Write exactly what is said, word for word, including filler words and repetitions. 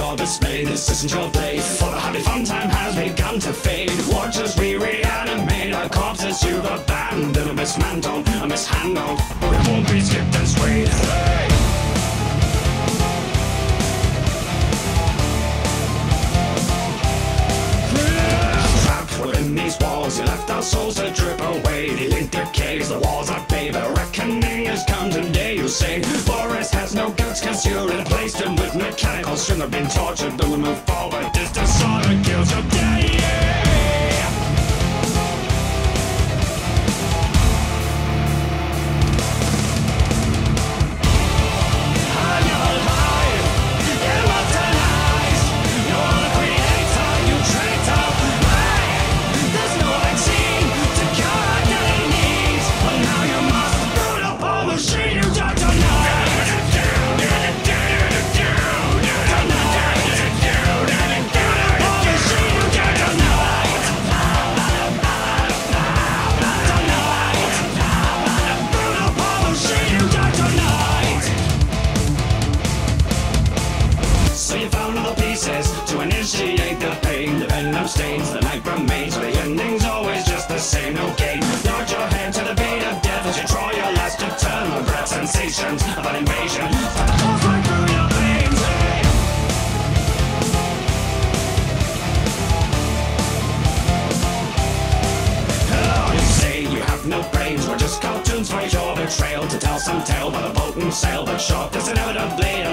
your display. This isn't your place, for the happy fun time has begun to fade. Watch as we reanimate our corpses you've abandoned, a mismantled, a mishandled. We won't be skipped and swayed. Hey! Within these walls, you left our souls to drip away. The ink decays, the walls are paved. A reckoning has come today, you say. Forest has no guts, cause you replaced him with mechanical string. I've been tortured, then we move forward. This disorder kills your day. To initiate the pain, the venom stains, the night remains, but the ending's always just the same, no gain. Nod your head to the beat of death as you draw your last eternal breath. Sensations of an invasion start to pulse right through your veins. Hey! Oh, you say you have no brains, we're just cartoons for your betrayal, to tell some tale by the boat and sail, but short is inevitably